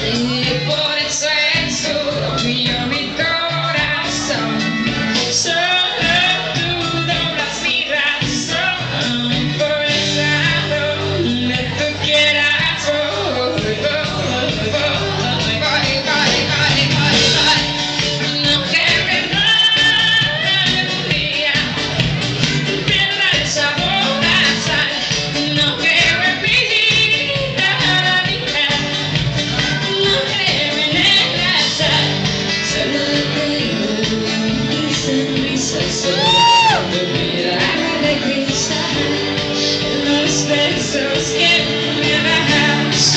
Y por eso es tuyo mi corazón. Solo tú doblas mi razón. Por eso a donde tú quieras voy. No queme más el día, pierda el sabor a sal. No queme mi vida, no queme negra sal. Solo tengo mi sonrisa, solo tu mirada de cristal, los besos que me das.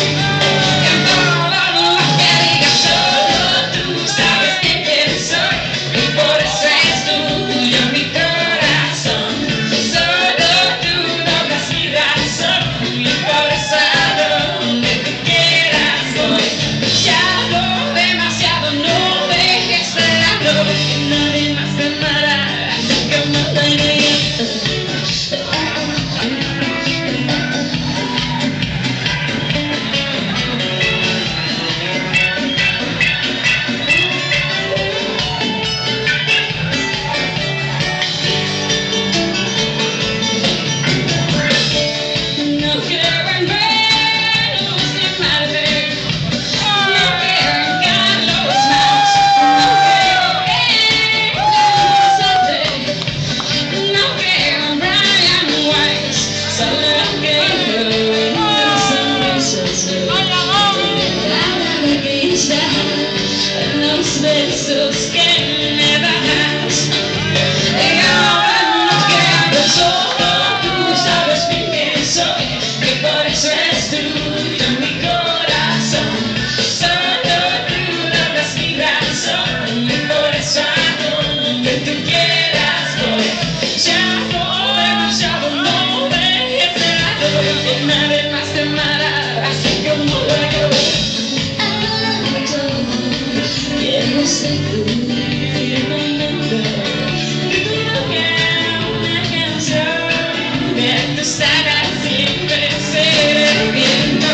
Los besos que me das. Y ahora no quedo solo, tú sabes bien quién soy, y por eso es tuyo mi corazón. Solo tú doblas mi razón, y por eso a donde tú quieras voy. Ya no demasiado, no dejes de lado, que nadie más te amará así como yo. Quiero ser tu firmamento, no quiero una canción de tus alas siempre ser el viento.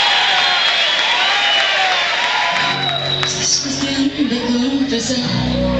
Es cuestión de confesar.